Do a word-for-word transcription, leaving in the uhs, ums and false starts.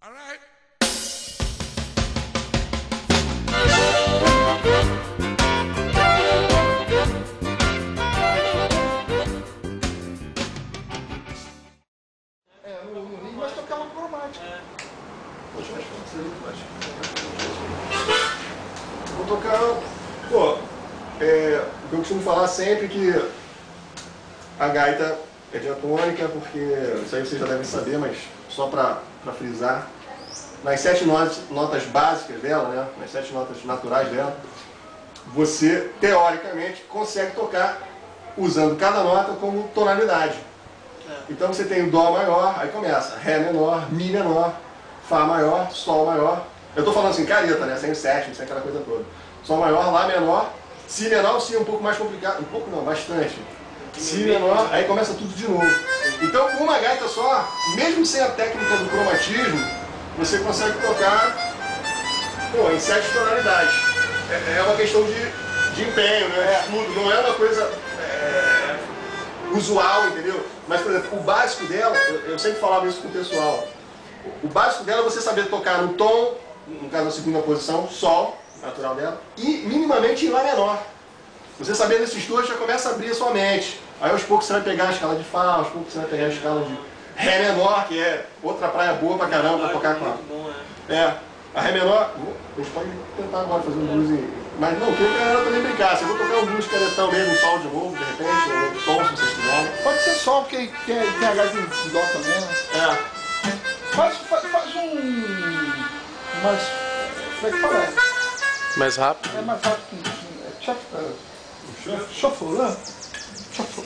All right. É, no, no Rio, mas tocava cromática. É. Poxa, acho que não vou tocar. Pô, é, o que eu costumo falar sempre é que a gaita é diatônica, porque isso aí vocês já devem saber, mas só para frisar. Nas sete notas, notas básicas dela, né, nas sete notas naturais dela, você, teoricamente, consegue tocar usando cada nota como tonalidade. Então você tem o Dó maior, aí começa Ré menor, Mi menor, Fá maior, Sol maior. Eu estou falando assim, careta, né, sem o sétimo, sem aquela coisa toda. Sol maior, Lá menor, Si menor, Si é um pouco mais complicado, um pouco não, bastante. Si menor, aí começa tudo de novo. Então com uma gaita só, mesmo sem a técnica do cromatismo, você consegue tocar, pô, em sete tonalidades. É, é uma questão de, de empenho, né? Estudo, não é uma coisa é, usual, entendeu? Mas, por exemplo, o básico dela, eu, eu sempre falava isso com o pessoal, o básico dela é você saber tocar no tom, no caso da segunda posição, Sol, natural dela, e minimamente em Lá menor. Você sabendo esses dois, já começa a abrir a sua mente. Aí aos poucos você vai pegar a escala de Fá, aos poucos você vai pegar a escala de Ré menor, que é outra praia boa pra caramba pra tocar com a... É, a Ré menor, a gente pode tentar agora fazer um blues em... Mas não, queria que a galera também brincasse. Eu vou tocar um blues caretão mesmo, um sol de novo, de repente, ou um tom, se vocês quiserem. Pode ser sol, porque tem, tem a gaita de dó também, né? É. Faz, faz, faz um... mais... como é que fala? Mais rápido? É mais rápido que... É, shuffle, né? Shuffle.